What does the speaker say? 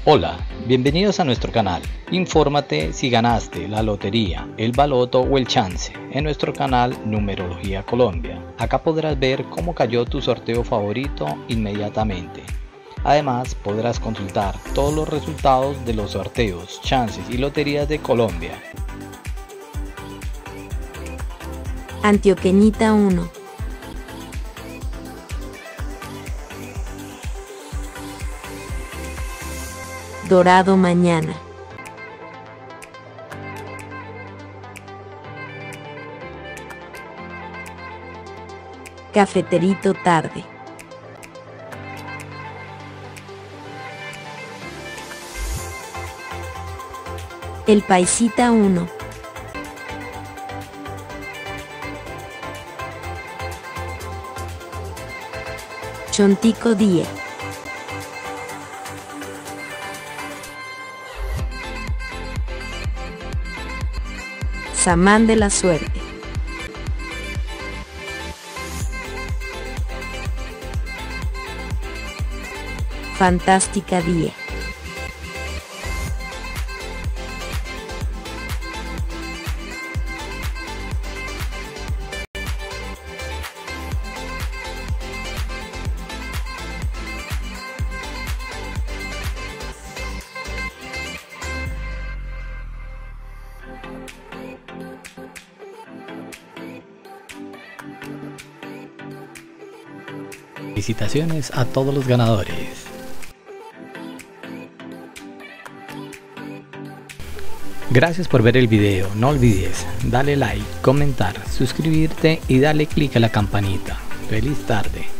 Hola, bienvenidos a nuestro canal. Infórmate si ganaste la lotería, el baloto o el chance en nuestro canal Numerología Colombia. Acá podrás ver cómo cayó tu sorteo favorito inmediatamente. Además, podrás consultar todos los resultados de los sorteos, chances y loterías de Colombia. Antioqueñita 1. Dorado mañana. Cafeterito tarde. El Paisita 1. Chontico 10. Samán de la suerte. Fantástica día. Felicitaciones a todos los ganadores. Gracias por ver el video, no olvides darle like, comentar, suscribirte y darle clic a la campanita. Feliz tarde.